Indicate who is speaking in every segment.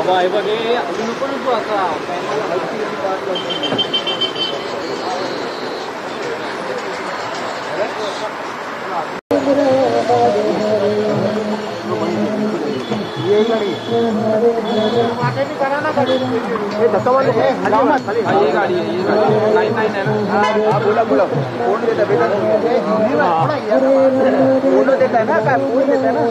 Speaker 1: हे बघ नको नको असा ये गाड़ी ये धक्का वाले है ये गाड़ी है 99 है ना। हाँ बोला बोला फोन देता बेटा फोन देता है ना क्या फोन देता है ना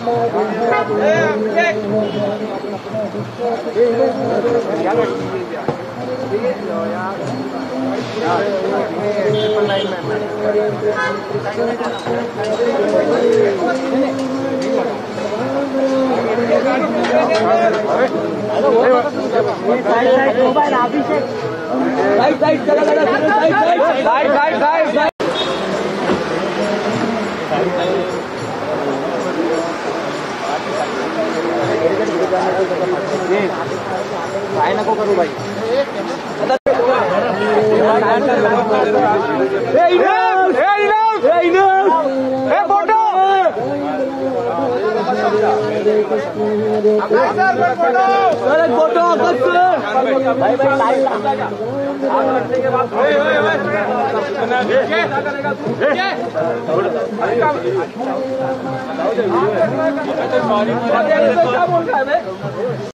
Speaker 1: काय नको करू भाई फोटो भाई भाई